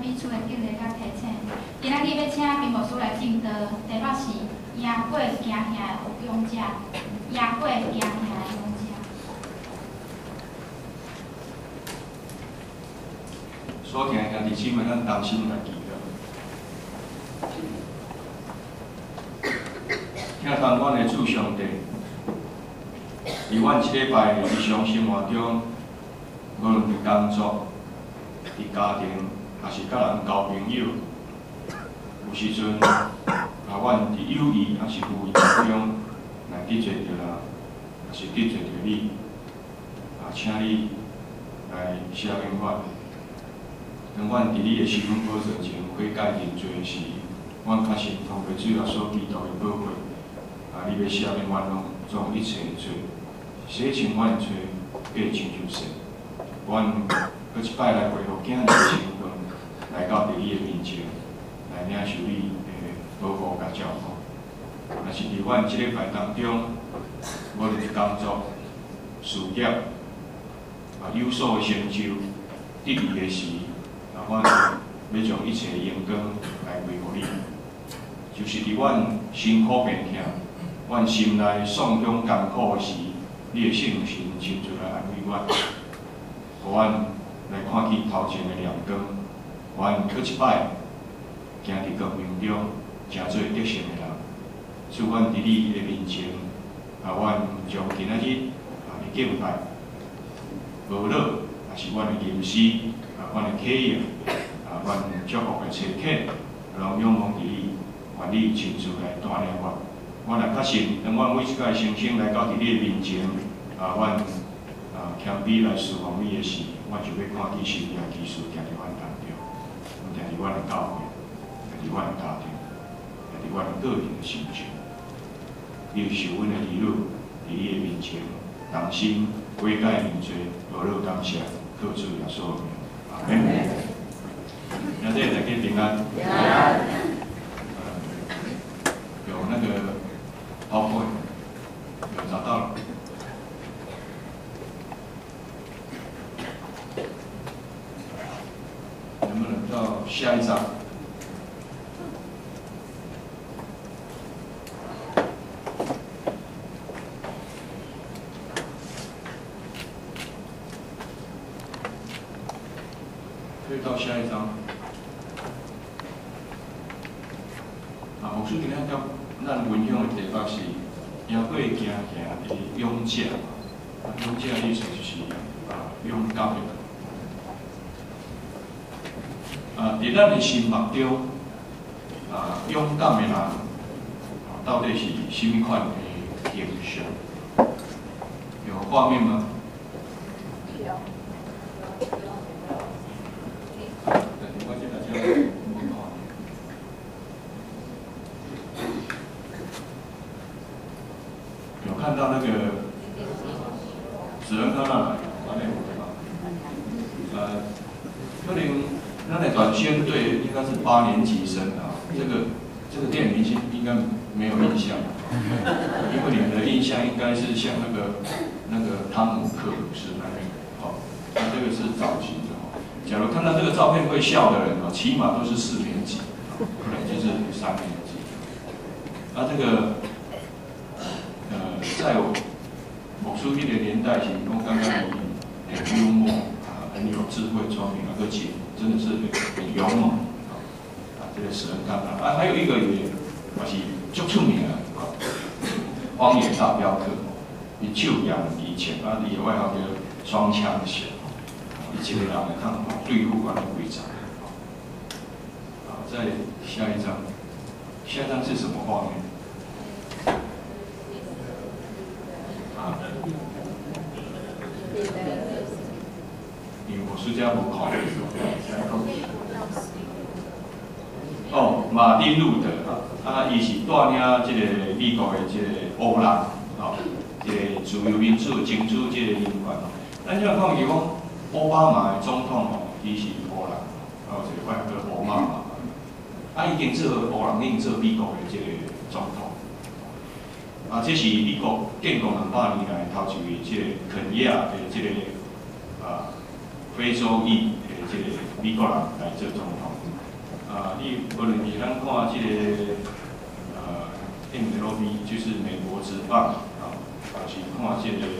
美术的建立甲提醒。今仔日要请屏幕师来敬歌，题目是《夜过行行的勇者》，夜过行行的勇者。 所听兄弟姊妹，咱同心来祈祷。听从阮的主上帝，伫阮即礼拜日常生活中，无论伫工作、伫家庭，还是甲人交朋友，有时阵阮伫友谊还是友谊当中来得罪着人，还是得罪着你，请你来赦免我。当阮伫你的身份保证前悔改认罪时，阮确实通过主耶稣基督的宝血，你要赦免阮拢总一切的罪，洗清阮的罪，变成就神。阮搁一摆来恢复囝儿的身份，来到伫你的面前，来领受你的保护甲照顾。若是伫阮即礼拜当中，无论是工作、事业，有所的成就、得意的事，阮要将一切的荣光来归乎你。就是伫阮辛苦变痛，阮心内丧中艰苦时，你的圣神亲自来安慰阮，互阮来看见头前的亮光。阮搁一摆行伫革命中，成做得胜的人。使阮伫你的面前，阮将今仔日的敬拜、无乐，也是阮的吟诗，阮的体验，阮祝福的切客，拢仰望伫你，愿你亲自来带领我。我也确信，当阮每一届生生来到伫你的面前，阮谦卑来侍奉你的时，阮就要看见神的奇事行伫阮当中，行伫阮的教会，行伫阮的家庭，行伫阮的个人的心情。你受阮的儿女伫你的面前，同心悔改认罪，无乐感谢，靠主耶稣的名。阿门。那这大家平安。有那个PowerPoint，有找到了。能不能到下一张？可以到下一张。牧师今仔甲咱分享的题目是夜过行行的勇者。勇者的意思就是勇敢的人。伫咱的心目中，勇敢的人到底是什么款的形象？有画面吗？有。有看到那个，只能看到哪里？可能那的短宣队应该是8年级生啊，这个电影明星应该没有印象，因为你们的印象应该是像那个汤姆克鲁斯那边，那这个是早期的假如看到这个照片会笑的人起码都是4年级，可能就是3年级。这个在我牧师迄个年代是讲刚刚很幽默很有智慧、聪明，而且真的是很勇猛这个使人看到。还有一个也是足出名的荒野大镖客，伊手扬离前，伊的外号叫双枪侠。伊一个人来看对付完了规则。再下一张，下一张是什么画面？因为我暑假无考虑。马丁路德伊是带领这个美国的这个黑人，这个自由民主争取这个人权。咱即个看见讲，奥巴马的总统伊是黑人，一个外叫奥巴马。已经做黑人，已经做美国的这个总统。这是美国建国200年来头一位这个肯亚的这个非洲裔的即个美国人来做总统。你无论是咱看即个MLB， 就是美国职棒还是看即个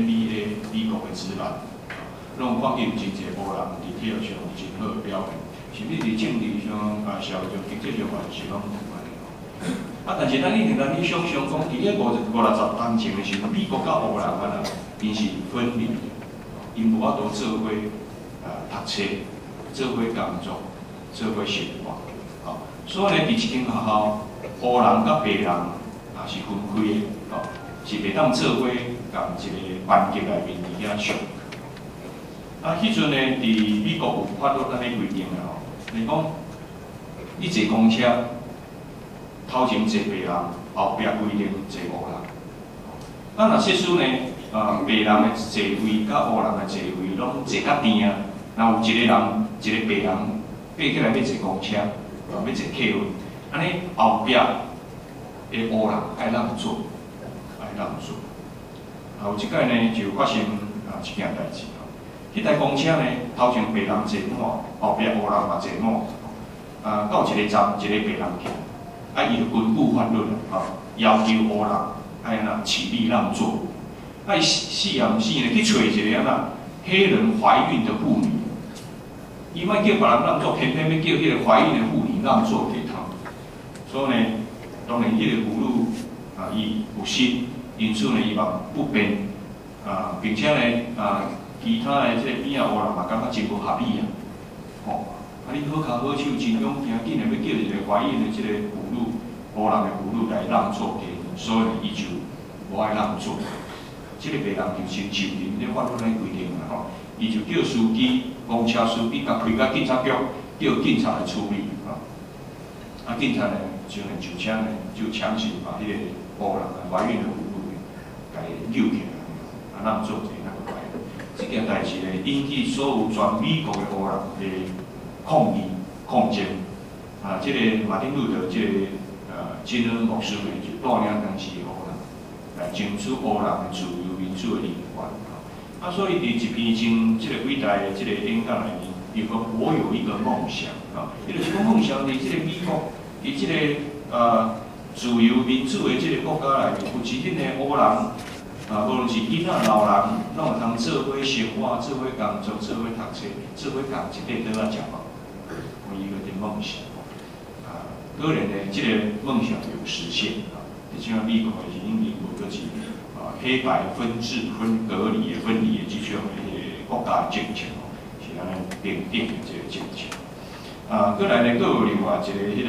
NBA 美国的职篮，拢看见真侪无人伫体育上有真好的表现，甚至伫政治上、社会上、经济上，是拢有关的。但是咱你想象讲，伫咧50、60年前的时候，美国甲黑人因是分离的，因无法度做伙读册、做伙工作、做伙生活。所以呢，伫一间学校，黑人甲白人也是分开的，是袂当做伙共一个班级内面伫遐上。迄阵呢，伫美国有法律安尼规定的你讲，你坐公车，头前坐白人，后壁规定坐黑人。若说使呢，白人的座位甲黑人的座位拢坐较定，若有一个人，一个白人爬起来要坐公车，要坐客运，安尼后壁的黑人爱让座，爱让座。有一摆呢，就发生一件代志。迄台公车呢，头前白人坐满，后壁黑人嘛坐满。到一个站，一个白人徛，伊就根据法律要求黑人爱安那起立让座。伊死也毋死呢，去找一个安那黑人怀孕的妇女，伊莫叫别人让座，偏偏要叫迄个怀孕的妇女让座给他。所以呢，当然迄个妇女伊有心，因此呢，伊嘛不便并且呢其他的即个边仔黑人嘛感觉真无合理你好脚好手，真勇行紧的要叫一个怀孕的即个妇女，黑人的妇女来让座给，所以呢，伊就无爱让座。即个白人就先受任，咧法律咧规定伊就叫司机、公车司机甲开到警察局，叫警察来处理警察呢就上车呢，就强行把迄个黑人怀孕的妇女甲伊救起来，让座者那个怀孕。这件代志呢，引起所有全美国的黑人的抗议、抗争。这个马丁路德，这个金恩牧师呢，就带领当时的黑人来争取黑人的自由民主的人权。所以伫一篇真这个伟大的这个演讲里面，伊讲我有一个梦想伊就是讲梦想伫这个美国，伫这个自由民主的这个国家内面，有一群的黑人。无论是囡仔、老人，拢会通做伙生活、做伙工作、做伙读册、做伙共一块倒仔食饭，有一个的梦想。个人呢，这个梦想有实现就像美国的英国就是黑白分治、隔离的这种国家的政策是安尼平等的这个政策。过来呢，佫有另外一个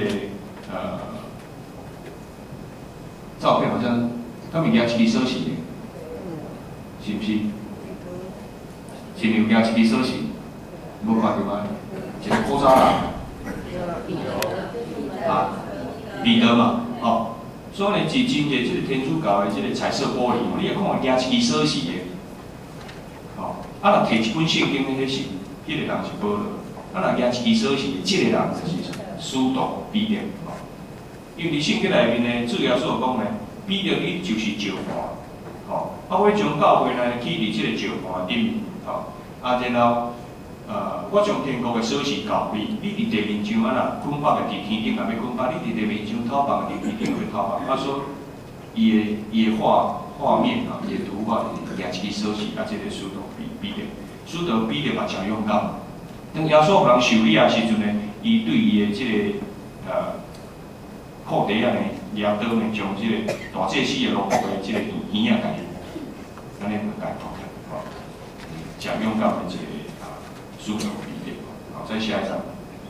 照片，好像他们家一支锁匙的。是毋是？是有惊一支锁匙，无看到吗？一个古早人，彼得嘛，所以呢，是真个即个天主教的即个彩色玻璃，你会看惊一支锁匙的，若摕一本圣经，迄是迄个人是保罗，若惊一支锁匙的，即个人就是使徒彼得，因为伫圣经内面呢，主要所讲呢，彼得伊就是石盘。我将教会呢起伫即个石盘顶面，然后我将天国的锁匙交你，你伫地面上捆绑的伫天顶，也要捆绑；你伫地面上偷绑的伫天顶去偷绑。说伊的画面伊的图画举一支锁匙，这个使徒彼得嘛诚勇敢。当耶稣互人受理的时阵呢，伊对伊的即个裤底呢。掠刀呢，将即个大祭司的罗布的即个耳啊，安尼就解脱了，诚勇敢的一个使徒彼得。再下一张。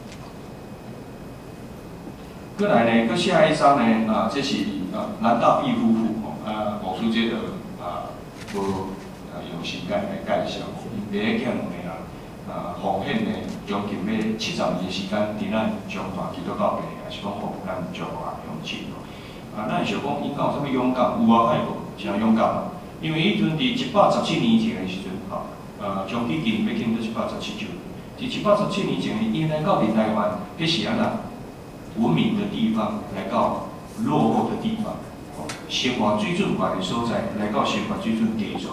过来呢，佮下一张呢，这是南大毕夫妇牧师这个无用时间来介绍，第一件呢奉献呢将近要70年的时间，伫咱中华基督教会，也是讲互咱中华乡亲。咱想讲，伊敢有啥物勇敢？有啊，歹无？诚勇敢啊！因为迄阵伫117年前的时阵，将近今要庆祝117周年。伫117年前，因来到伫台湾，迄是安那文明的地方，来到落后的地方，生活水准悬的所在，来到生活水准低的所在。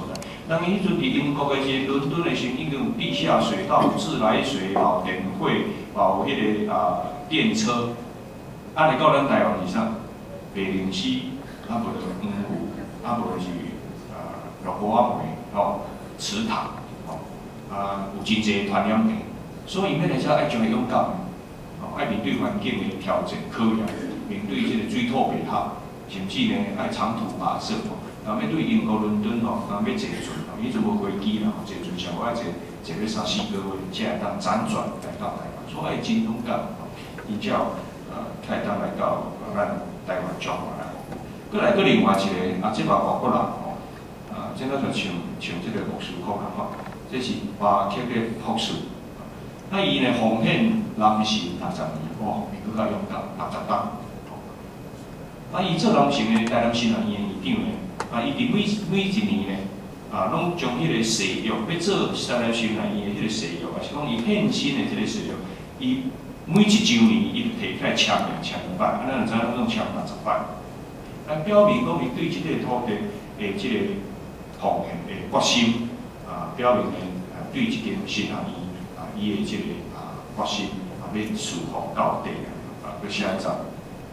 人迄阵伫英国的一个伦敦的时候，已经有地下水道、自来水、有电火、有迄个电车。啊，来到咱台湾是啥？白灵溪，啊无就黄湖，啊无就是鹿谷仔梅吼，池塘吼，有真侪传染病，所以免来遮爱将勇敢，爱面对环境的挑战考验，面对即个水土不合，甚至呢爱长途跋涉吼。啊，要对英国伦敦吼，啊要坐船吼，迄阵无飞机啦，坐船上我爱坐要3、4个月，才会当辗转来到台湾，所以爱真勇敢吼，伊才有才会当来到咱台湾转过来。过来，另外一个即嘛外国人吼，即个就像即个莫斯科啦吼，这是巴克的博士。伊呢奉献男性60年，哇，伊更较勇敢，60档。伊做男性的台南新南医院院长呢。伊伫每一年呢，拢将迄个西药要做台南新南医的迄个西药，还是讲伊献身的即个西药，伊每1周年伊就摕起来签1摆，咱就知影拢签60摆，表明讲伊对即个土地的即个奉献的决心，表明呢对即间新南医伊的即个决心要守护到底要写一张。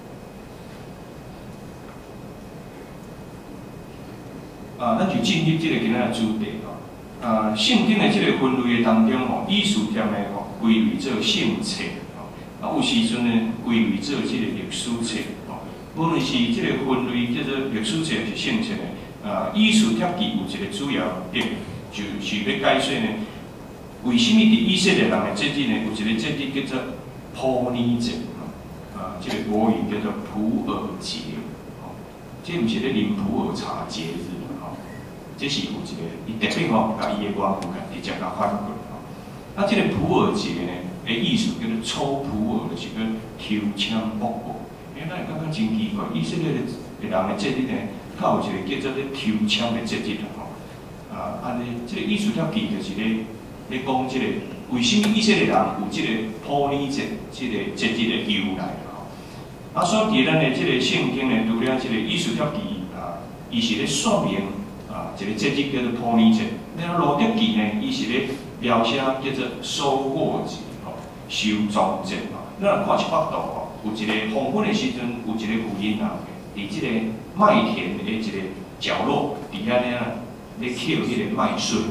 咱就进入即个今仔的主题吼。圣经的即个分类的当中吼，艺术点呢吼归类做圣册吼，有时阵呢归类做即个历史册吼。无论是即个分类叫做历史册是圣册呢，艺术帖记有一个主要点，就是要解说呢，为什么伫以色列人的节日呢，有一个节日叫做普尼节即个国语叫做普洱节吼，这毋是咧啉普洱茶节日。这是有一个，伊特别吼，甲伊的原文直接甲翻过吼。这个普洱节呢，意思叫做抽普洱，就是叫抽签卜卜。咱会感觉真奇怪，以色列的人的节日呢，较有一个叫做咧抽签的节日吼。安尼，这个艺术帖记就是咧讲这个为什么以色列人有这个普尼节这个节日的由来吼。所以咱的这个圣经呢，除了这个艺术帖记伊是咧说明。一个节日叫做普尼节，那路德记呢，伊是咧描写叫做收获节吼、收庄节吼。咱看一角度吼，有一个黄昏的时阵，有一个妇人啊，伫即个麦田的一个角落，伫遐咧捡迄个麦穗，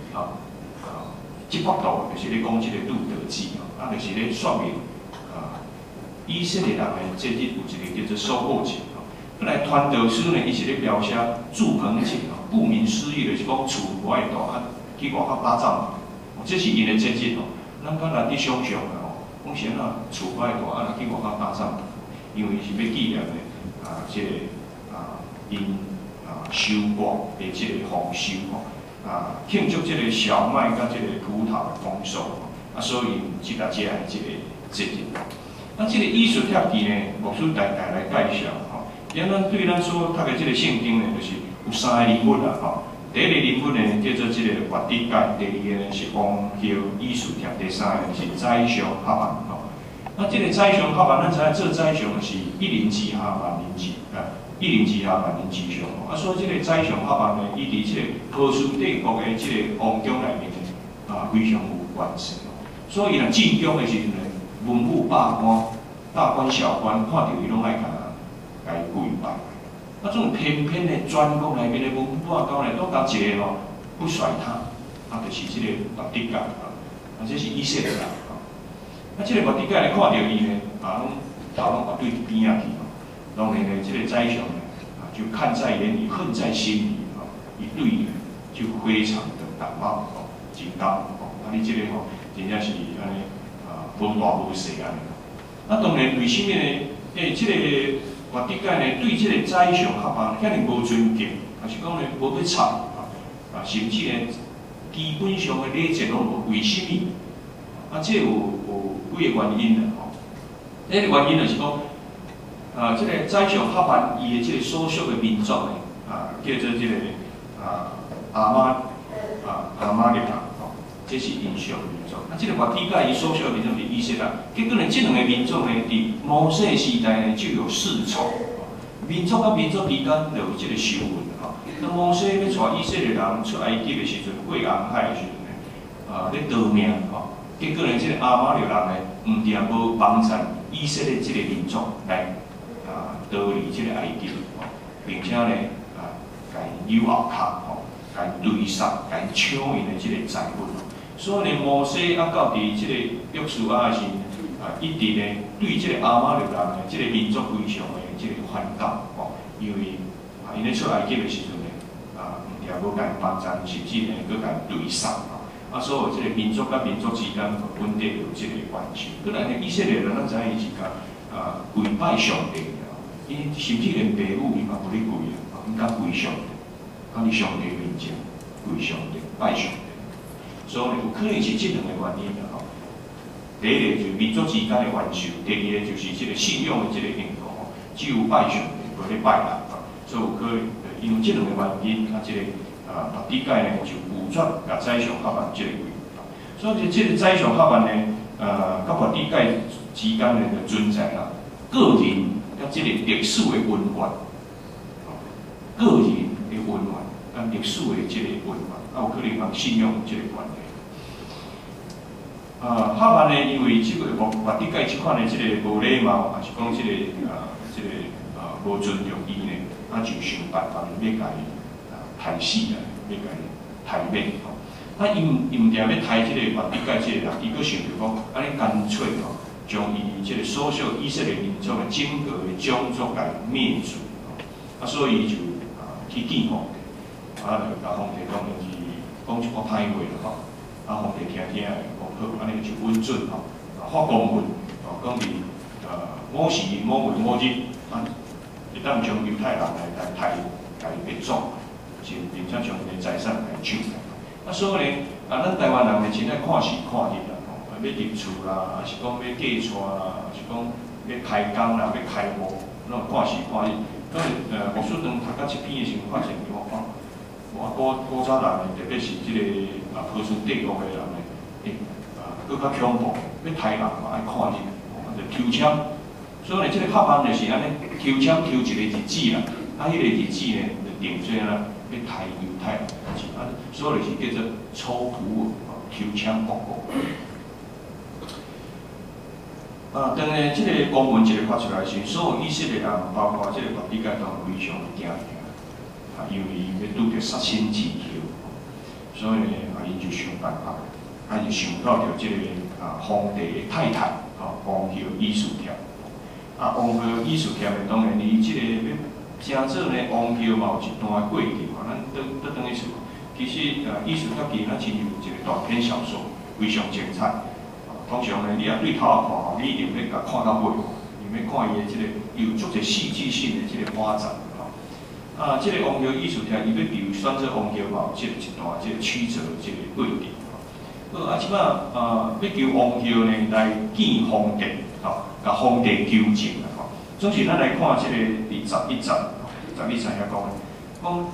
即角度就是咧讲即个路德记吼，就是咧说明以色列人的节日有一个叫做收获节吼。本来传道书呢，伊是咧描写祝棚节吼。顾名思义，就是讲厝外大去外口打仗，这是因的节日吼。咱敢若伫想象啦吼，讲是啊厝外大去外口打仗，因为是要纪念的即个因收获的即个丰收吼，庆祝即个小麦甲即个葡萄的丰收吼，所以即个即个节日。即个艺术帖记呢，牧师大概来介绍吼。咱对咱所读的即个圣经呢，就是。有3个人物啦，吼。第一个人物呢叫做即个约底界，第二个呢是王后艺术帖，第三个是宰相哈曼吼。即个宰相哈曼，咱知影做宰相是一年之下万年之一年之下万年之上吼。所以即个宰相哈曼呢，伊伫即个波斯帝国的即个王宫内面呢，非常有权势吼。所以伊若进宫的时阵呢，文武百官、大官小官看到伊拢爱甲伊跪拜。这种偏偏的专国内面的文武百官呢，都甲一个吼不甩他，就是即个约底界这是以色列人即个约底界呢看到伊呢，拢头拢对边仔去当然呢，即个宰相呢，就看在眼里，恨在心里伊对伊就非常的感冒真感你即个真正是安尼无大无小安尼。当然为什么呢？即个约底界呢，对即个宰相哈曼遐尼无尊敬，还是讲呢无要插甚至呢基本上的礼节拢无。为什么？这有几个原因啦吼。第一个原因就是讲，即个宰相哈曼伊的即个所属的民族呢，叫做即个阿玛力人这是因属的民族。即个约底界伊所属的民族是以色列，结果呢，这两个民族呢，伫摩西时代呢就有世仇，民族甲民族之间就有即个仇恨吼。当摩西要带以色列人出埃及的时阵，过红海的时阵呢，咧逃命吼，结果呢，即个亚玛力人呢，毋定无帮衬以色列即个民族来逃离即个埃及，吼，并且呢，甲因扭后骹，吼，甲因追杀，甲因抢因的即个财物。所以呢，摩西到伫即个约书亚时，一直呢对即个亚玛力人的即个民族非常的即个反感，吼，因为因咧出埃及的时阵呢，毋定无甲因帮衬，甚至呢，佮甲因追杀，吼，所有即个民族甲民族之间本地有即个关系。本来呢，以色列人咱知影伊是甲跪拜上帝，因甚至连爸母伊嘛无咧跪啊，毋敢跪上帝，到伫上帝面前跪上帝拜上帝。所以有可能是这两个原因啦，吼。第一个就是民族之间的元首，第二个就是这个信仰的这个因素，吼，只有拜上帝，无咧拜人，吼。所以有可能因为这两个原因，这个白底界呢就拒绝甲宰相哈曼这个位，所以这个宰相哈曼呢，甲白底界之间呢就存在啦个人甲这个历史的恩怨，个人的恩怨，甲历史的这个恩怨，有可能甲信仰这个关系。哈曼呢，因为这个白底界这款的这个无礼貌，还是讲这个无尊重伊呢，就想办法要甲伊杀死啦，要甲伊杀灭吼。因毋定要杀这个白底界这个人，伊阁想着讲，安尼干脆吼，将伊这个所有以色列民族的整个的种族来灭族吼。所以伊就去见皇帝，就甲皇帝当然是讲一个歹话啦吼。皇帝听听的，讲好，安尼就允准吼，发公文，讲伫某时某月某日，会当将犹太人来灭族，并且将伊的财产来抢。所以呢，咱台湾人呢，真爱看时看日啦，要入厝啦，还是讲要嫁娶啦，还是讲要开工啦，要开户，拢看时看日。所以牧师当读到这篇的时候，发现古早人呢，特别是这个波斯帝国的人呢，佫较恐怖，要杀人嘛爱看日，就抽签。所以呢，这个哈曼就是安尼，抽签抽一个日子啦，迄个日子呢，就定做啦，要杀犹太人，所以就是叫做抽普抽签报告。当然，这个公文一个发出来时，所有以色列人，包括这个白底界，都非常的惊。因为伊要拄着杀身之条，所以呢，伊就想办法，就想到着这个皇帝的太太，王后以斯帖。王后以斯帖呢，当然伊这个要真做呢，王后嘛有一段过程嘛，咱倒转去说，其实以斯帖其咱真有一个短篇小说，非常精彩。通常呢，你也对头看，你一定要甲看到尾，你要看伊的这个有足侪戏剧性的这个发展。这个王后以斯帖，伊要被选做王后嘛，有一段这个曲折的这个过程。即摆要求王后呢来见皇帝，甲皇帝求情啦，总是咱来看这个第11章遐讲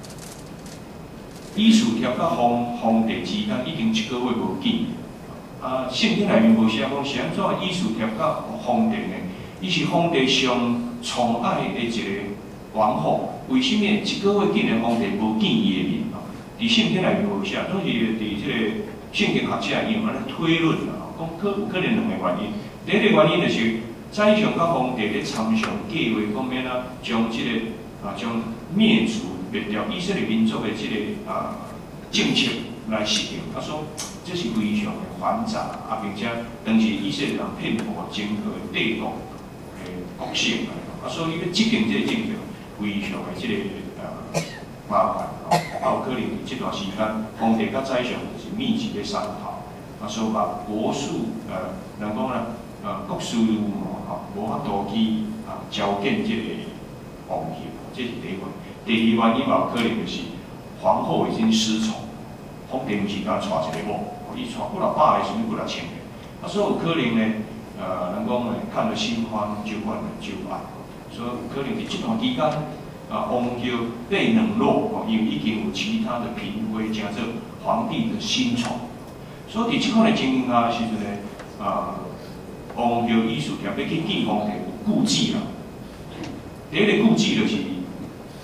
以斯帖甲皇帝之间已经1个月无见。圣经内面无写讲是安怎以斯帖甲皇帝呢？伊是皇帝上宠爱的一个王后。为什么1个月竟然皇帝无见伊的面？伫圣经内面无写，总是伫即个圣经学者用安尼推论啦，讲可能2个原因。第一个原因就是宰相甲皇帝咧参详计划，讲免将即个将灭族灭掉以色列民族的即个政策来实行。说这是非常的繁杂，并且当时以色列人遍布整个帝国的国性所以要执行这个政策。非常的这个麻烦有可能伫这段时间，皇帝甲宰相就是密集的商讨，所以把国术人讲啦，国术无法度去召见这个王后，这是第一个。第二原因嘛，有可能就是皇后已经失宠，皇帝毋是甲带一个某，伊带几若百个，甚物几若千个，所以有可能呢，人讲呢，看了新欢就换了旧爱。所以有可能伫这段期间，王后被冷落，因为已经有其他的嫔妃加做皇帝的新宠。所以伫这款的情形下时阵呢，王后以斯帖要去见皇帝有顾忌啦。第一个顾忌就是，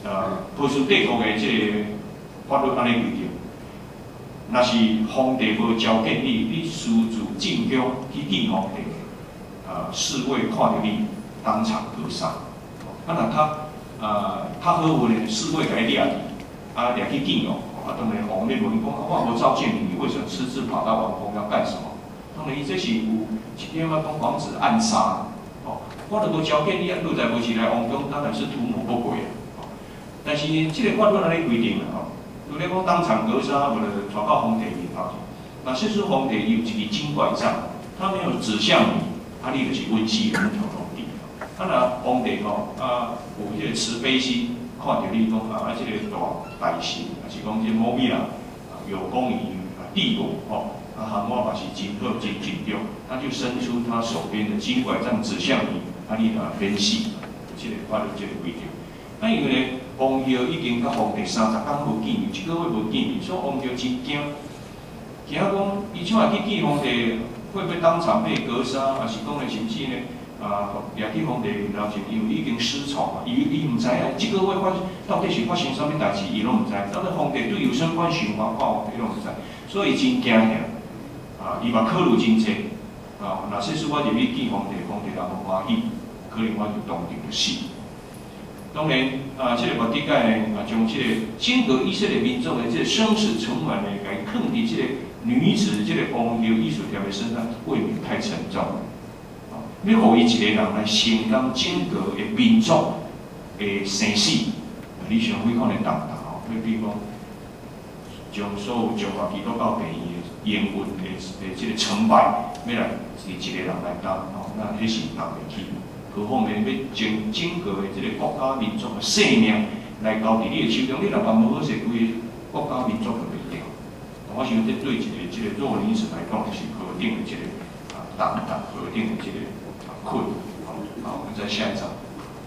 波斯帝国的这个法律安尼规定，若是皇帝无召见你私自进宫去见皇帝，侍卫看到你当场格杀。那他和我的侍卫给掠掠去见哦，当然皇帝问讲，我无召见你，你为什么私自跑到王宫要干什么？当然，伊这是有一点啊，讲防止暗杀哦。我都无召见你，啊，实在无是来王宫，当然是图谋不轨啊。但是这个法律安尼规定啦吼，如果讲当场格杀，无就传到皇帝面头前。那其实皇帝有一个金拐杖，他没有指向你，你就是温习人头皇帝。那皇帝吼有这个慈悲心，看到你讲这个大事，还是讲这某物人有功于帝国吼。喊我嘛是真好真重，他就伸出他手边的金拐杖指向你，你免死，这个法律这个规定。因为呢，王后已经甲皇帝30天无见面，1个月无见面，所以王后真惊，惊讲伊怎啊去见皇帝，会不会当场被格杀，还是讲呢甚至呢掠去皇帝面头前，因为已经失宠啊，伊唔知啊，1个月到底是发生啥物代志，伊拢唔知。当然皇帝对有相关想法，伊拢唔知，所以真惊吓。伊嘛考虑真济，若说是我入去见皇帝，皇帝若无欢喜，可能我就当场就死。当然，这个末底改呢，将这个整个以色列民众的这个生死存亡呢，来放伫这个女子这个王后艺术条的身上，未免太沉重了。要互伊一个人来承担整个的民众的生死，你想非常的重大哦。你比如讲，将所有中华基督教病院冤魂的这个成败，要来是一个人来担哦，那迄是担袂起。何况呢，要将整个的这个国家民族的性命来交伫你的手中，你若办无好势，规个国家民族就袂掉。我想这对一个这个弱女子来讲是何等的这个担当，何等的这个困难。好，我们再下一章。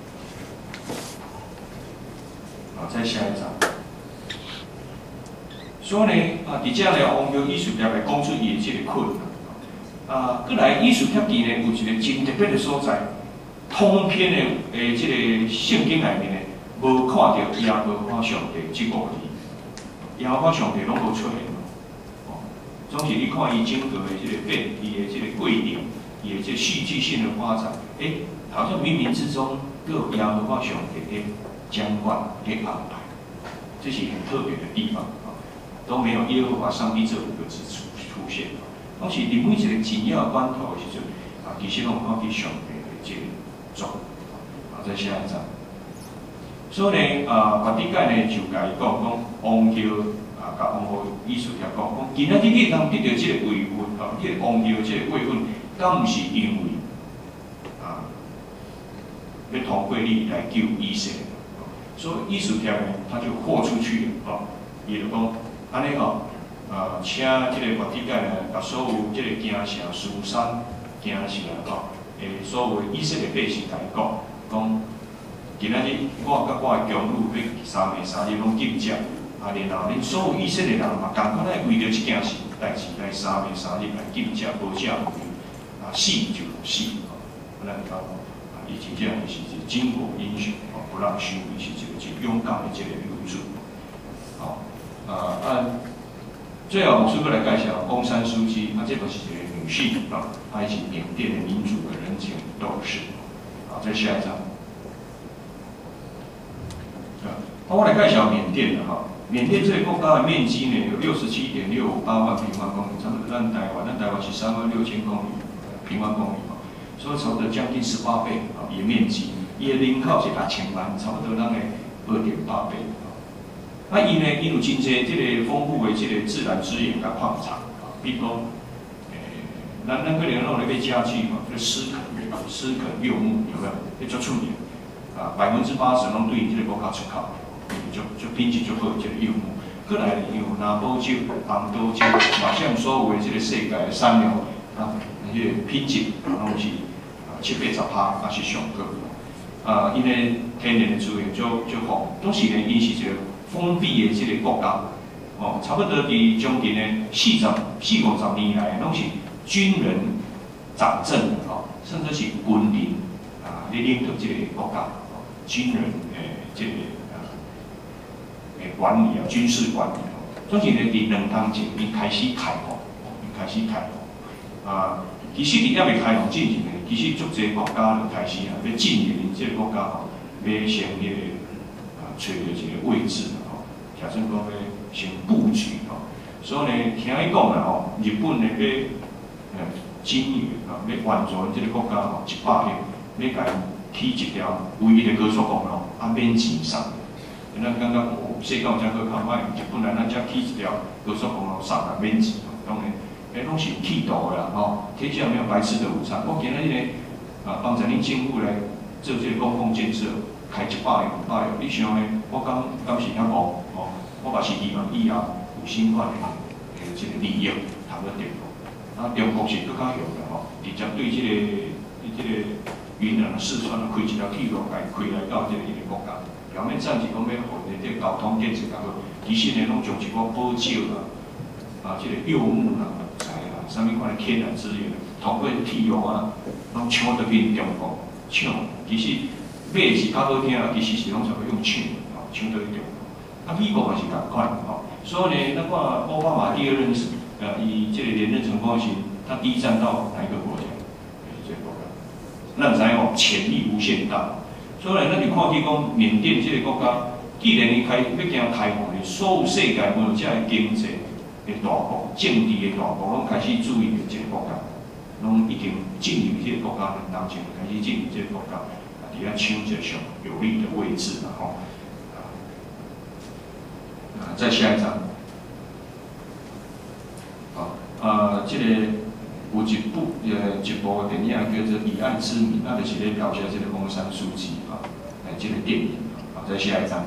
好，再下一章。所以呢，伫遮呢，王后艺术条来讲出伊的这个困难。过来艺术贴记呢，有一个真特别的所在，通篇的这个圣经内面呢，无看到耶和华上帝这5个字，耶和华上帝拢无出现。总是你看伊整个的这个变，伊的这个规定，伊的这个戏剧性的发展，好像冥冥之中都有耶和华上帝的掌管、的安排，这是很特别的地方。都没有耶和华上帝这5个字出现，拢是伫每一个紧要的关头的时阵，其实拢看见上帝的这个作。再下一章。所以呢，末底改呢就甲伊讲王后甲王后艺术条讲，今仔日你通得到这个位分，这个王后这个位分，敢毋是因为要通过你来救以色列？所以艺术条呢，他就豁出去了，伊就讲。安尼吼，请这个末底改呢，把所有这个京城、苏珊、京城吼，所有以色列百姓来讲，今仔日我甲我的强女要3暝3日拢禁食，然后恁所有以色列人嘛，共款来为着这件事代志来3暝3日来禁食，无食无饮，死就死，咱讲以前这样是一个巾帼英雄，不让羞辱，是一个勇敢的这个女子，好。最后我顺便来介绍翁山书记，这就是一个女性她以及缅甸的民主的人权斗士。好，再下一张。我来介绍缅甸的缅甸这个国家的面积呢有67.658万平方公里，差不多咱台湾是36000公里平方公里所以差不多将近18倍伊的面积，伊的人口是6000万，差不多咱的2.8倍。伊呢，伊有真侪这个丰富的这个自然资源甲矿产，比如讲，咱可能弄咧要家具嘛，这个狮垦柚木有没有？迄足出名，80%拢对这个国家出口，就品质足好这个柚木。过来有南宝酒、红豆酒，马上所有的这个世界的产量那个品质拢是70-80%，也是上好。因为天然的资源足好，当时呢，因是一个封闭的这个国家，差不多伫将近呢40-50年来，拢是军人掌政的甚至是军人领导这个国家，军人这个管理啊，军事管理哦，总是咧伫2当前，伊开始开放，啊，其实伫还未开放之前呢，其实足侪国家就开始啊，要进入这个国家吼，要先迄个找到一个位置吼，假算讲要先布局吼，所以呢，听伊讲啦吼，日本呢要进入啊，要援助这个国家吼100亿，要甲起一条唯一的高速公路，啊免钱送。咱感觉哦，世界有真好看，卖日本来咱才起一条高速公路送来免钱，当然，拢是有气度的啦吼。天下没有白吃的午餐。我今仔日呢，帮咱恁政府来做这个公共建设，开100亿、500亿，你想呢？我敢是遐无哦？我嘛是希望以后有新款的这个利益通得到。啊，中国是更较强的吼，直接对这个云南、四川开一条铁路，来开来到这个国家。表面上是讲要互这个交通建设较好，其实呢，拢从一个宝石啦，这个柚木啦、材啦，啥物款的天然资源，通过铁路啊，拢抢得去中国抢。其实买是较好听，其实是拢是要用抢，抢得去中国。啊，美国也是共款，所以呢，咱看奥巴马第2任以这个连任成功时，他第一站到哪一个国家？这个国家，咱知影潜力无限大。所以呢，咱就看去讲缅甸这个国家，既然伊要行开放的，所有世界无论这个经济的大国、政治的大国，拢开始注意这个国家，拢已经进入这个国家当中，开始进入这个国家，伫遐抢一个上有利的位置了吼。再下一张。这个有一部电影叫做《以爱之名》，就是咧描写这个翁山书记这个电影再下一张。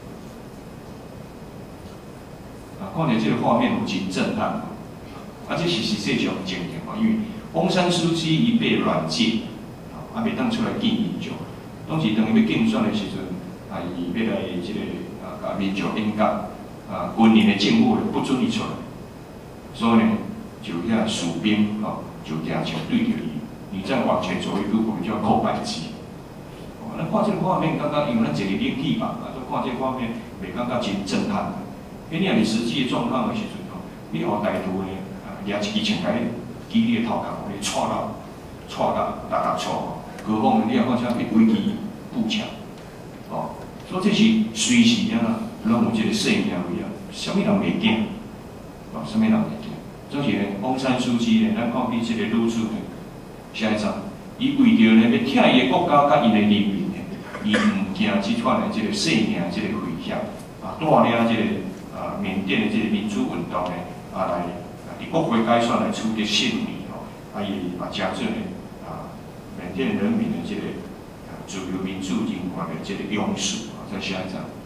看到这个画面有真震撼，这是实际上情形因为翁山书记伊被软禁，袂当出来见民众，当时当伊要竞选的时阵，伊要来这个甲民众演讲，军人的政府不准伊出来，所以呢。就遐士兵就拿枪对着伊，你再往前走一步，我们就要扣扳机。咱看这个画面，感觉因为咱坐伫冷气房就看这个画面，袂感觉真震撼。因为你若是实际的状况的时阵你互歹徒呢，拿一支枪来举你的头壳，互你戳到大家错。何况你也看像飞机步枪，所以这是随时拢有这个性命危啊，啥物人袂惊，啥物人袂惊。总是呢，翁山书记呢，咱看起这个女子呢，下一张，伊为着呢要挺伊的国家甲伊的人民呢，伊唔惊即款的这个性命这个危险，带领这个缅甸的这个民主运动呢，来伫国会改选来取得胜利伊加进呢缅甸人民的这个自由民主人权的这个勇士再下一张，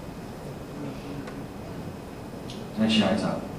再下一张。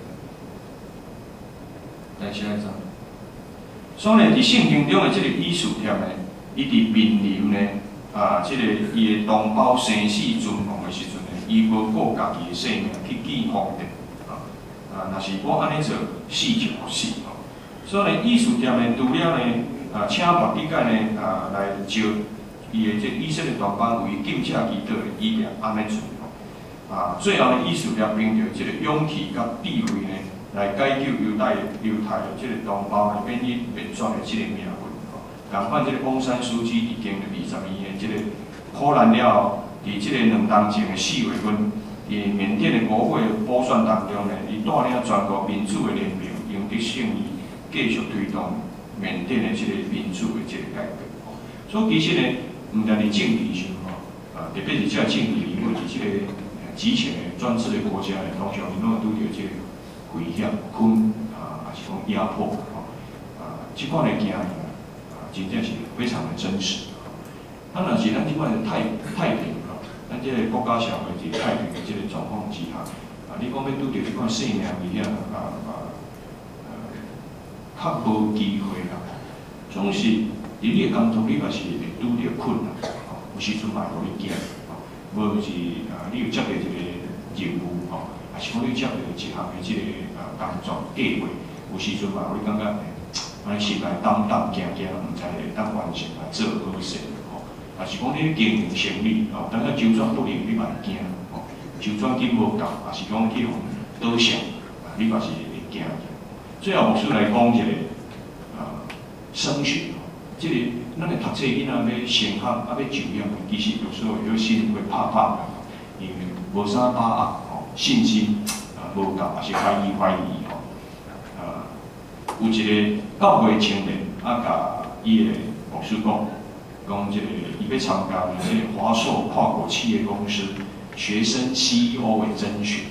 来下一张。所以呢，伫圣经中的这个以斯帖呢，伊伫面临呢这个伊的同胞生死存亡的时阵呢，伊无顾家己的性命去见皇帝若是我安尼做，死就死所以呢，以斯帖呢，除了呢请莫迪改呢来招伊的这以色列同胞为救济祈祷以便安尼做最后呢，以斯帖凭着这个勇气甲智慧呢。来解救犹太的这个同胞呢，免于灭绝的这个命运同款，这个翁山书记已经20年的这个苦难了后，伫这个2当前的4月份，伫缅甸的国会补选当中呢，伊带领全国民主的联盟赢得胜利，继续推动缅甸的这个民主的这个改革。所以其实呢，唔但是政治上特别是这政治人物，是这个集权的专制的国家呢，通常拢会拄着这个。危险、还是讲压迫这款的经验真正是非常的真实。当然是咱这款的太平咱这个国家社会是太平的这个状况之下你讲要拄着这款性命危险较无机会啦。总是伫你的工作，你嘛是会拄着困难，有时阵嘛会互你惊，无是你有接到一个任务还是讲你接到一项的这个工作计划，有时阵嘛，你感觉安尼心内胆惊，唔知会当完成来做好势还是讲你经营生意但是周转不灵，你嘛会惊就转紧无够，也是讲去互倒上，你嘛是会惊。最后牧师来讲一个升学，即个咱的读册囡仔要升学要就业，其实有时候有心会怕怕的，因为无啥把握信心无够，也是怀疑有一个教会青年甲伊的牧师讲即个伊要参加即个华硕跨国企业公司学生 CEO 的甄选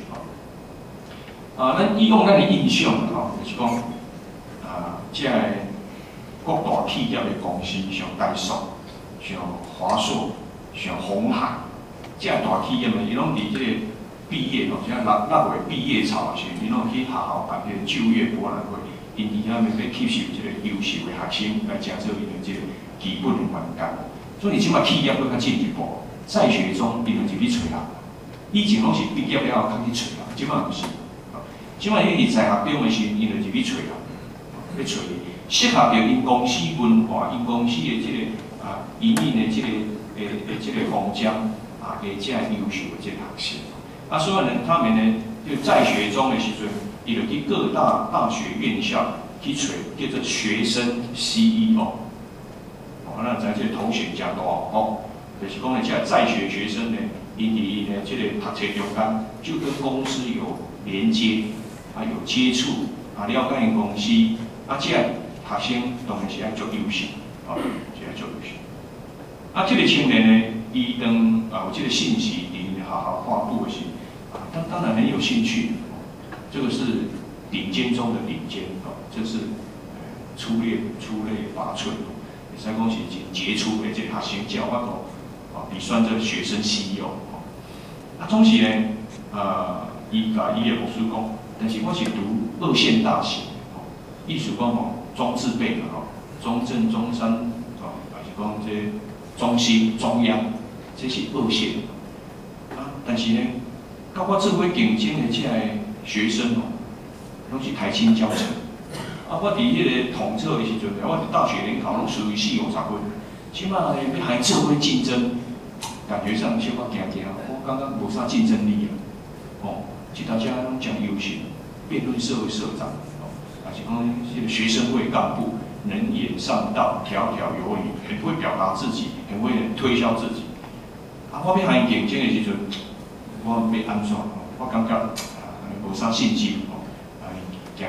咱以往咱的印象就是讲即个各大企业的公司，像台塑、像华硕、像鸿海，即个大企业呢，伊拢伫即个毕业即个6月毕业潮的时候，伊拢去学校办即个就业博览会，因伫遐面要吸收即个优秀的学生来加做因的即个基本的环境。所以即摆企业要较进一步，在学中伊就入去找人。以前拢是毕业了后较去找人，即摆毋是。即摆伊在学中的时候，伊就入去找人，要找适合着因公司文化、因公司的即个营运的即个即个方向给这样优秀的这个学生。所以呢，他们呢就在学中的时阵，伊就去各大学院校去找叫做学生 CEO。咱知这个头衔真大就是讲呢，这在学学生呢，因伫呢这个读册中间就跟公司有连接，有接触，了解因公司，这学生当然是要足优秀，是要足优秀。这个青年呢，伊当有这个信息伫学校发布的时，当然很有兴趣，这个是顶尖中的顶尖，这是出类拔萃。会使讲是真杰出的这个学生，才有法度比算这学生 CEO。总是呢，伊甲伊的牧师讲，但是我是读二线大学，意思讲中字辈嘛中正、中山还是讲这中心、中央，这是二线。但是呢，甲我做伙竞争的这个学生拢是台清交成。我伫迄个统测的时阵，我伫大学联考拢属于40-50分，起码呢要还做伙竞争，感觉上小可惊，我感觉无啥竞争力其他家拢真优秀，辩论社会社长，还是讲这个学生会干部，能言善道，条条有理，很会表达自己，很会推销自己。我要和伊竞争的时阵，我要安怎？我感觉无啥信心惊。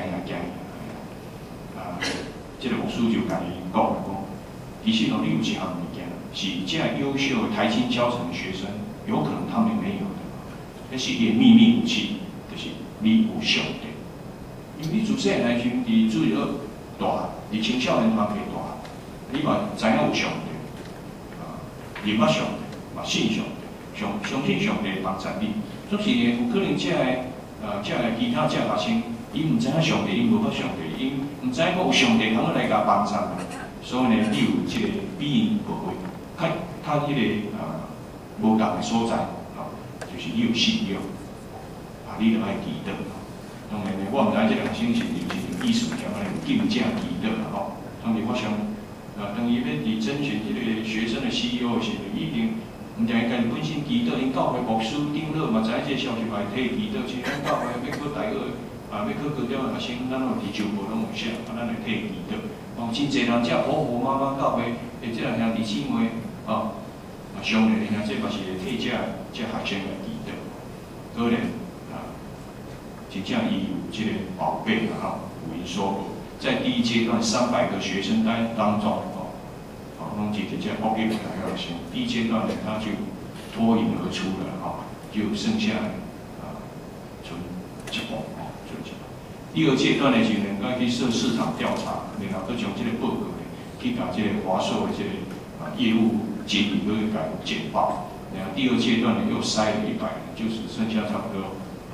这个牧师就甲伊讲，其实你有一项物件，是这样优秀的台清交成的学生，有可能他们没有的，那是伊的秘密武器，就是你有上帝。因为你自细汉时阵伫主要大，伫青少年团体大，你嘛知影有上帝，认捌上帝，嘛信上帝，相信上帝帮助你。总是有可能这个其他这学生。伊唔知影上帝，伊无法上帝，伊唔知影有上帝通来甲帮助，所以呢，你有即个比因无会，较迄个无同的所在，就是你有信仰，你就爱祈祷。当然呢，我唔知即个学生是艺术条安尼竞价祈祷啦当然我想，当伊要伫甄选即个学生的 CEO 的时候，一定唔定家己本身祈祷，因教会牧师长老嘛知影即个消息嘛会替祈祷，像咱教会要搁大学。要去高中的学生，咱有伫周报拢有写，咱会替祈祷。真侪人遮婆婆妈妈教会，即个兄弟姊妹，相连的兄弟嘛是会替这学生来祈祷。可能真正伊有即个宝贝有因所有。在第一阶段300个学生当中，拢是这宝贝来学生。第一阶段呢，他就脱颖而出了，就剩下存1步。第二阶段的时候，咱去做市场调查，然后去将这个报告去甲这个华硕的这个业务经理去甲简报。然后第二阶段呢又筛了100人，就是剩下差不多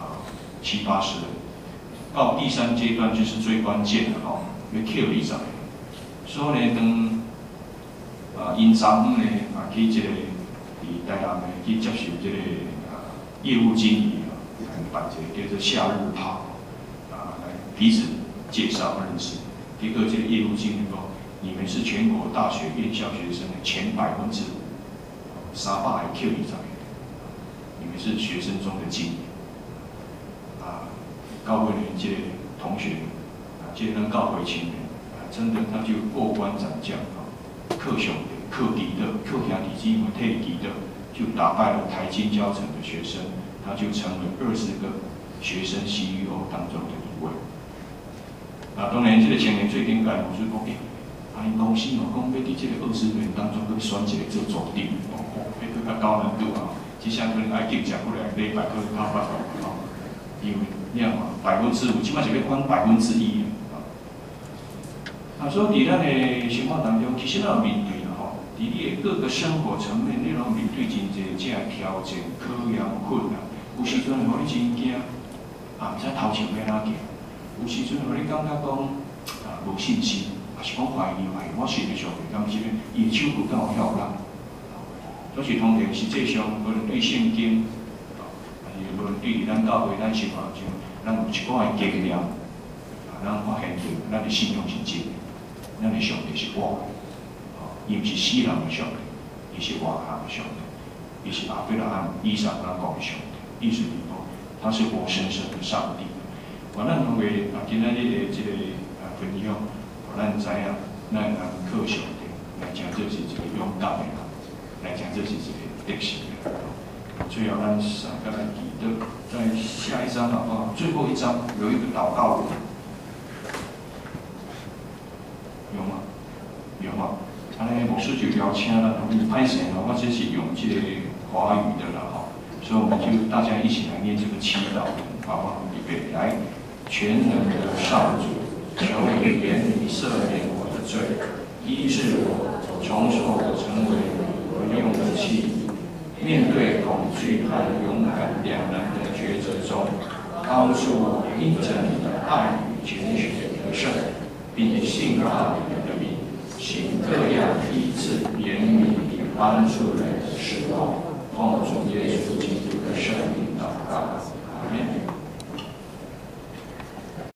70-80人。到第三阶段就是最关键的要 Q 20人。所以呢，因昨昏呢去这个伫台南呢去接受这个业务经理办一个叫做夏日趴。彼此介绍认识，结果这个业务经理讲，你们是全国大学院校学生的前5%，300Q20个， 你们是学生中的精英啊！教会的这个同学啊，这个教会青年啊，真的他就过关斩将啊，克兄弟、克敌的、克兄弟姊妹退敌的，就打败了台金教程的学生，他就成为20个学生 CEO 当中的一位。啊，当然，这个青年最顶解就是讲，因公司讲要伫这个20人当中去选一个做组长，迄个较高难度啊，即项可能爱记者过来礼拜可能靠不到啊，因为你看嘛，5%，起码是要翻1%啊。所以伫咱的生活当中，其实咱有面对啦吼，伫你的各个生活层面，你拢面对真侪这挑战、考验、困难，有时阵互你真惊，啊，毋知头前要哪行。有时阵，互你感觉讲无信心，也是讲怀疑，我信的上帝，敢是伊手有敢有效咱？都是通常实际上，无论对圣经，还是无论对咱教会、咱生活中，咱有一寡的经验，咱发现到咱的信仰是真的，咱的上帝是活的，伊毋是死人的上帝，伊是活人的上帝，伊是亚伯拉罕、以撒咱讲的上帝，意思是讲，他是活生生的上帝。咱通过今仔日的这个分享，咱知影，咱会当靠上帝来讲，这是一个勇敢的人，来讲这是一个得胜的人。最后，咱三个来记得，在下一章好不好？最后一章有一个祷告文，有吗？有吗？安尼牧师就邀请咱，拍摄的话，这是用这个华语的啦哈，所以我们就大家一起来念这个祈祷文，好不好？预备来。全能的上主，求你怜悯赦免我的罪，医治我，重塑我成为有用的器，面对恐惧和勇敢两难的抉择中，帮助我因着你的爱与拣选得胜，并信靠你的名，行各样医治、怜悯与帮助人的事奉，奉主耶稣